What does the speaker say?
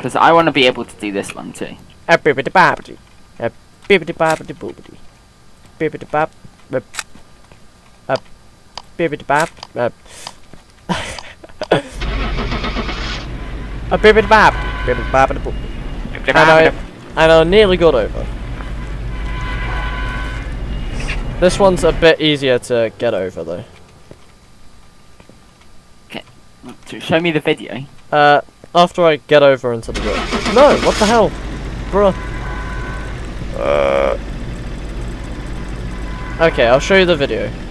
Because I want to be able to do this one too. A bibbidi babbidi. A bibbidi babbidi boobidi. Bibbidi bab. A bibbidi bab. A bibbidi bab. Bibbidi babbidi boobidi. And I nearly got over. This one's a bit easier to get over though. Okay. So show me the video. After I get over into the room. No, what the hell? Bruh. Okay, I'll show you the video.